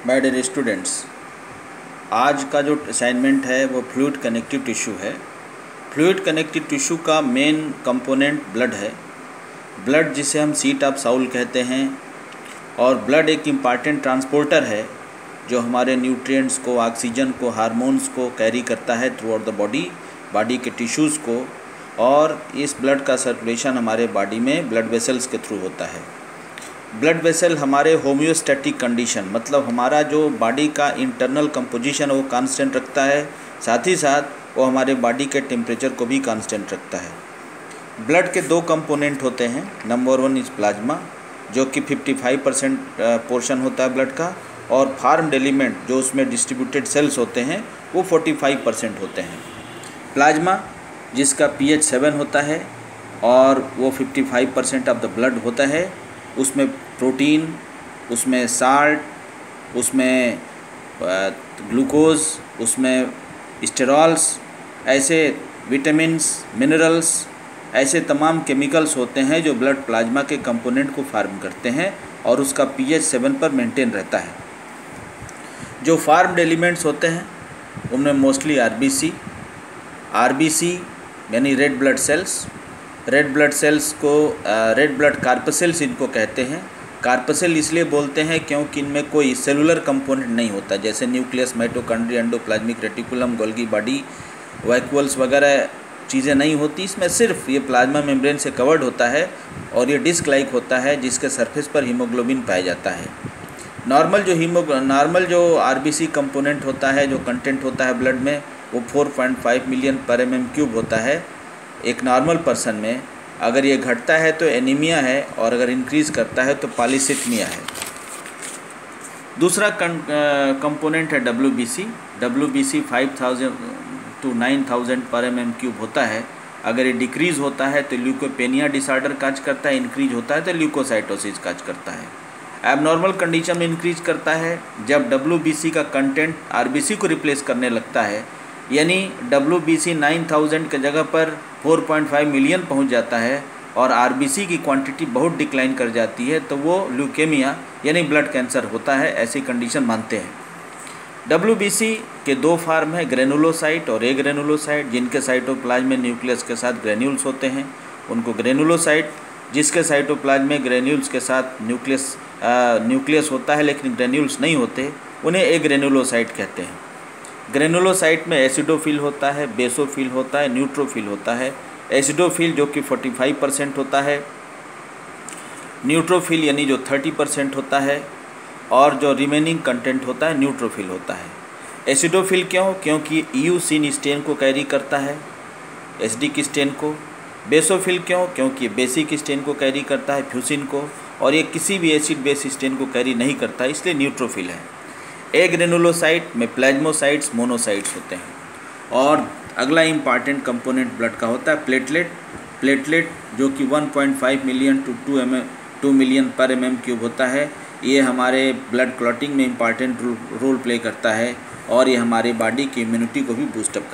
My dear students, आज का जो असाइनमेंट है वो फ्लूइड कनेक्टिव टिश्यू है। फ्लूइड कनेक्टिव टिश्यू का मेन कंपोनेंट ब्लड है। ब्लड जिसे हम सीट ऑफ साउल कहते हैं, और ब्लड एक इम्पॉर्टेंट ट्रांसपोर्टर है जो हमारे न्यूट्रिएंट्स को, ऑक्सीजन को, हार्मोन्स को कैरी करता है थ्रू आउट द बॉडी के टिश्यूज़ को। और इस ब्लड का सर्कुलेशन हमारे बॉडी में ब्लड वेसल्स के थ्रू होता है। ब्लड वेसल हमारे होम्योस्टैटिक कंडीशन, मतलब हमारा जो बॉडी का इंटरनल कंपोजिशन है वो कांस्टेंट रखता है, साथ ही साथ वो हमारे बॉडी के टेम्परेचर को भी कांस्टेंट रखता है। ब्लड के दो कंपोनेंट होते हैं। नंबर 1 इज़ प्लाज्मा, जो कि 55% पोर्शन होता है ब्लड का, और फार्म्ड एलिमेंट जो उसमें डिस्ट्रीब्यूटेड सेल्स होते हैं वो 45% होते हैं। प्लाज्मा जिसका pH 7 होता है और वो 55% ऑफ द ब्लड होता है, उसमें प्रोटीन, उसमें साल्ट, उसमें ग्लूकोज, उसमें स्टेरॉल्स, ऐसे विटामिन्स, मिनरल्स, ऐसे तमाम केमिकल्स होते हैं जो ब्लड प्लाज्मा के कंपोनेंट को फार्म करते हैं और उसका pH 7 पर मेंटेन रहता है। जो फार्म्ड एलिमेंट्स होते हैं उनमें मोस्टली आरबीसी यानी red blood cells, red blood corpuscles इनको कहते हैं। कार्पसेल इसलिए बोलते हैं क्योंकि इनमें कोई सेलुलर कंपोनेंट नहीं होता, जैसे nucleus, mitochondria, endoplasmic reticulum, Golgi body, vacuoles वगैरह चीज़ें नहीं होती। इसमें सिर्फ ये प्लाज्मा मेम्ब्रेन से कवर्ड होता है और ये डिस्क लाइक होता है जिसके सरफेस पर हीमोग्लोबिन पाया जाता है। नॉर्मल जो आरबीसी कंपोनेंट होता है, जो कंटेंट होता है ब्लड में, वो 4.5 मिलियन पर mm³ होता है एक नॉर्मल पर्सन में। अगर ये घटता है तो एनीमिया है, और अगर इंक्रीज़ करता है तो पॉलीसिथमिया है। दूसरा कंपोनेंट है WBC 5000 to 9000 पर mm³ होता है। अगर ये डिक्रीज़ होता है तो ल्यूकोपेनिया डिसऑर्डर काज करता है, इंक्रीज होता है तो ल्यूकोसाइटोसिस काज करता है। एबनॉर्मल कंडीशन में इंक्रीज करता है जब WBC का कंटेंट RBC को रिप्लेस करने लगता है, यानी WBC 9000 की जगह पर 4.5 मिलियन पहुंच जाता है और RBC की क्वांटिटी बहुत डिक्लाइन कर जाती है, तो वो ल्यूकेमिया यानी ब्लड कैंसर होता है, ऐसी कंडीशन मानते हैं। WBC के दो फार्म है, ग्रेनुलोसाइट और एग्रेनुलोसाइट, जिनके साइटोप्लाज्म में न्यूक्लियस के साथ ग्रेन्यूल्स होते हैं उनको ग्रेनुलोसाइट, जिसके साइटोप्लाज्म में ग्रेन्यूल्स के साथ न्यूक्लियस होता है लेकिन ग्रेन्यूल्स नहीं होते, उन्हें एग्रेनुलोसाइट कहते हैं। ग्रेनुलोसाइट में एसिडोफिल होता है, बेसोफिल होता है, न्यूट्रोफिल होता है। एसिडोफिल जो कि 45% होता है, न्यूट्रोफिल यानी जो 30% होता है, और जो रिमेनिंग कंटेंट होता है न्यूट्रोफिल होता है। एसिडोफिल क्यों? क्योंकि ईयूसिन स्टेन को कैरी करता है, एसिडिक स्टेन को। बेसोफिल क्यों? क्योंकि बेसिक स्टेन को कैरी करता है, फ्यूसिन को, और ये किसी भी एसिड बेस स्टेन को कैरी नहीं करता, इसलिए न्यूट्रोफिल है। एग्रेनुलोसाइट में प्लाज्मोसाइट्स, मोनोसाइट्स होते हैं। और अगला इम्पॉर्टेंट कंपोनेंट ब्लड का होता है प्लेटलेट, जो कि 1.5 मिलियन to 2 मिलियन पर mm³ होता है। ये हमारे ब्लड क्लॉटिंग में इम्पॉर्टेंट रोल प्ले करता है और ये हमारे बॉडी की इम्यूनिटी को भी बूस्टअप